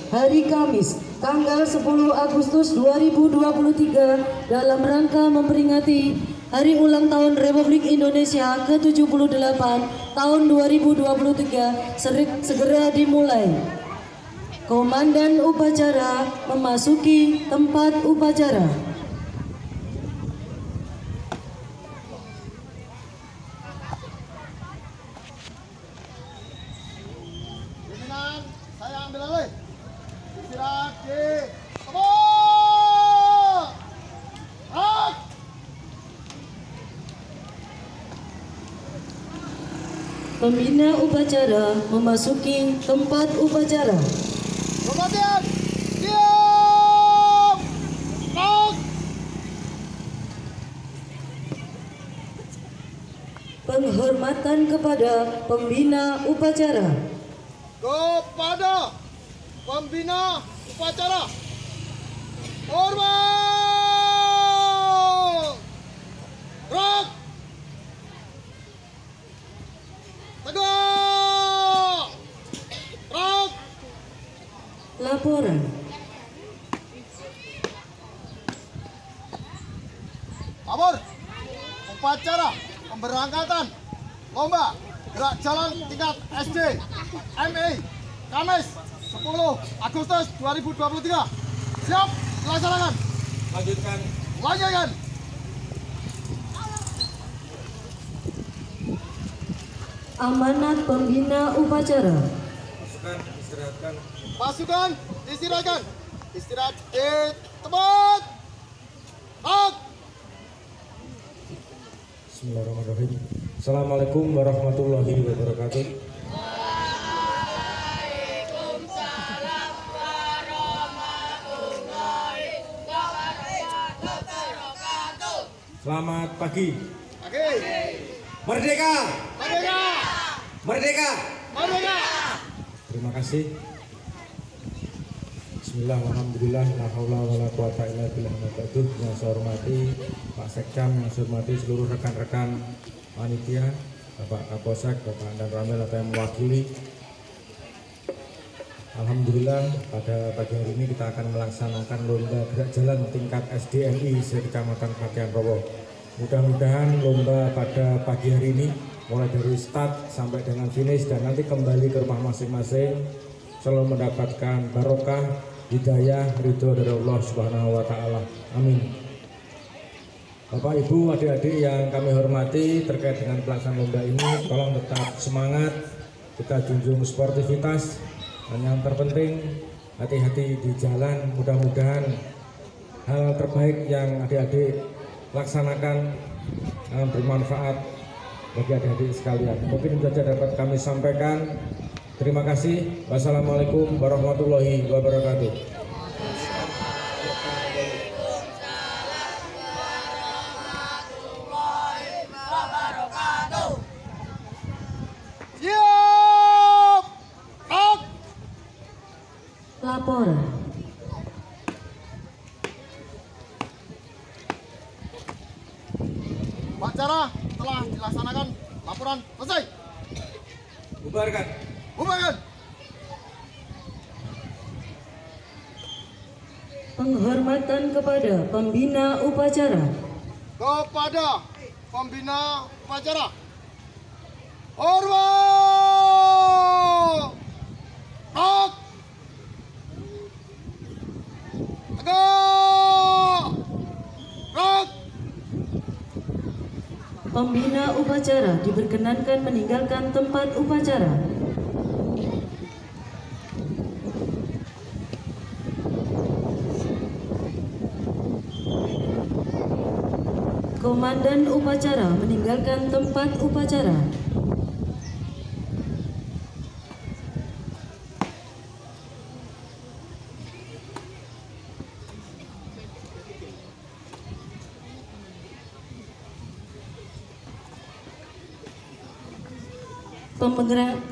hari Kamis, tanggal 10 Agustus 2023 dalam rangka memperingati Hari Ulang Tahun Republik Indonesia ke-78 tahun 2023 segera dimulai. Komandan upacara memasuki tempat upacara. Pimpinan, saya ambil alih. Istirahat di tempat. Pembina upacara memasuki tempat upacara. Kemudian, diam. Penghormatan kepada pembina upacara. Kepada pembina upacara, hormat. Gerak. Tegak. Gerak. Laporan. Labor. Upacara pemberangkatan lomba gerak jalan tingkat SD MI Kamis 10 Agustus 2023. Siap dilaksanakan. Lanjutkan. Amanat pembina upacara. Pasukan istirahatkan. Istirahat di tempat. Bismillahirrahmanirrahim. Assalamualaikum warahmatullahi wabarakatuh. Waalaikumsalam warahmatullahi wabarakatuh. Selamat pagi. Oke. Merdeka! Merdeka. Merdeka! Merdeka. Terima kasih. Bismillah, alhamdulillah, la haula wala quwata illa billah. Yang saya hormati Pak Sekcam, yang saya hormati seluruh rekan-rekan panitia, Bapak Kapolsek, Bapak Andan Ramil atau yang mewakili. Alhamdulillah pada pagi hari ini kita akan melaksanakan lomba gerak jalan tingkat SDMI se-Kecamatan Pakaian Rowo. Mudah-mudahan lomba pada pagi hari ini mulai dari start sampai dengan finish dan nanti kembali ke rumah masing-masing selalu mendapatkan barokah, hidayah, ridho dari Allah Subhanahu wa Ta'ala. Amin. Bapak, Ibu, adik-adik yang kami hormati, terkait dengan pelaksanaan lomba ini, tolong tetap semangat, kita junjung sportivitas, dan yang terpenting hati-hati di jalan. Mudah-mudahan hal terbaik yang adik-adik laksanakan bermanfaat bagi adik-adik sekalian. Mungkin itu saja dapat kami sampaikan. Terima kasih. Wassalamualaikum warahmatullahi wabarakatuh. Siap. Laporan. Upacara telah dilaksanakan. Laporan selesai. Bubarkan. Bubarkan. Penghormatan kepada pembina upacara. Kepada pembina upacara, hormat. Tegak. Gerak. Pembina upacara diperkenankan meninggalkan tempat upacara. Komandan upacara meninggalkan tempat upacara. Penggerak